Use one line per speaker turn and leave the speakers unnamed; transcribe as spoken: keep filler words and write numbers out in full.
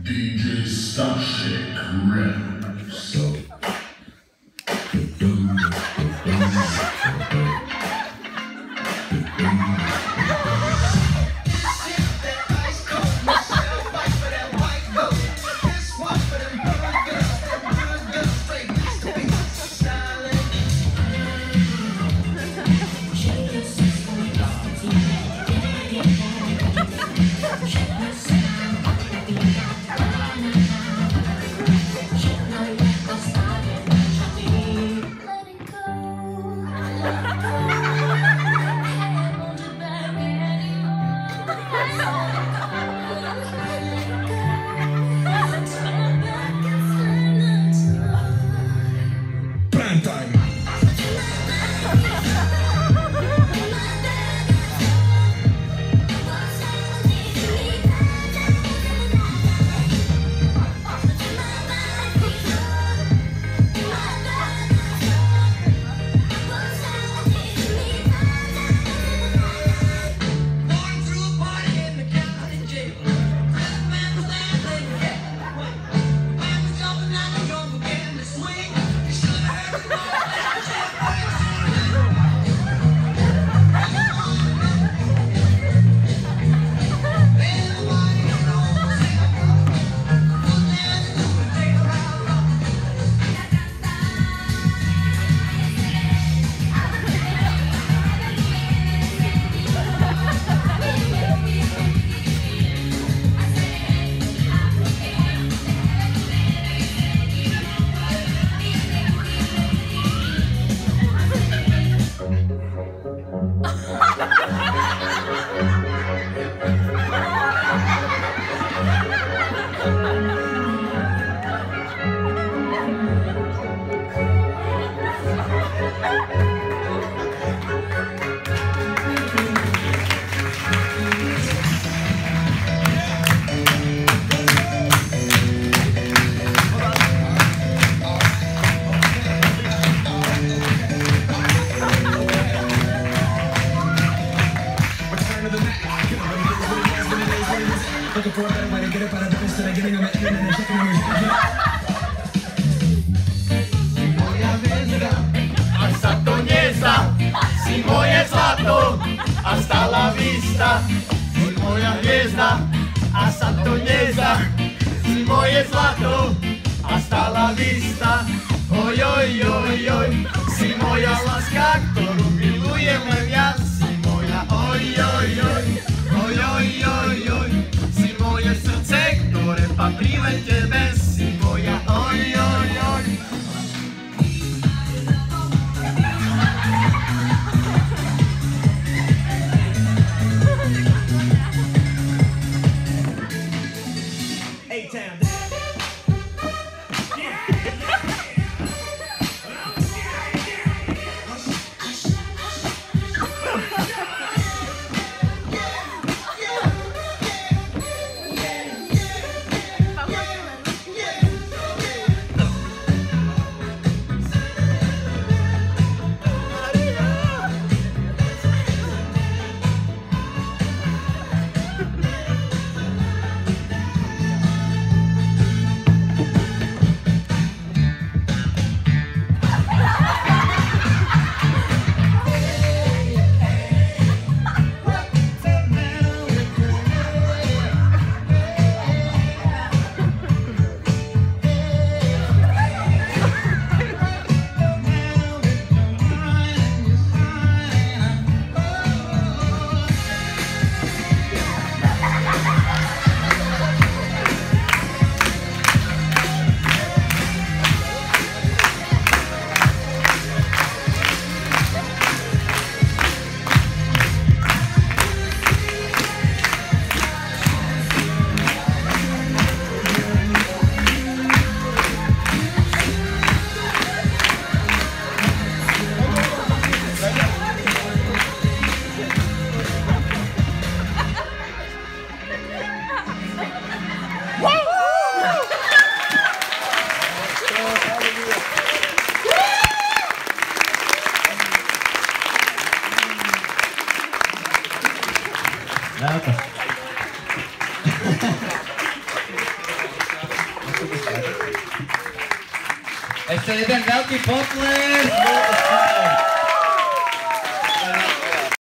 D J Stashik Rex.
Si moje zlato, hasta la vista. Si moja hviezda, hasta to nezda. Si moje zlato, hasta la vista. Oj, oj, oj, oj. Si moja láska, ktorú milujem len ja. Si moja, oj, oj, oj. Oj, oj, oj, oj. Si moje srdce, ktoré patrí len tebe. Si moja, oj, oj, oj.
Ešte jeden veľký potlesk.